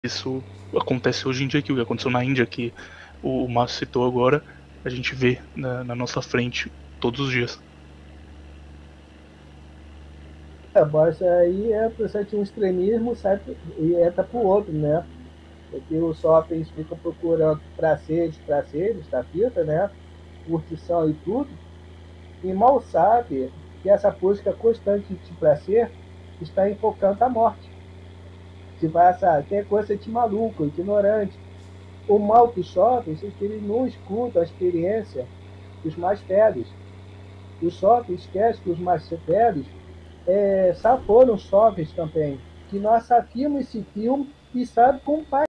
isso acontece hoje em dia aqui, o que aconteceu na Índia, que o Márcio citou agora, a gente vê na nossa frente todos os dias. Mas aí é presente um extremismo sai, e entra para o outro, né? Porque os shoppings ficam procurando prazeres da vida, né? Curtição e tudo, e mal sabe que essa busca constante de prazer está enfocando a morte. Se passa, que é coisa de maluco, ignorante. O mal dos jovens é que eles não escutam a experiência dos mais velhos. Os jovens esquecem que os mais velhos foram jovens também, que nós sabíamos esse filme e sabe como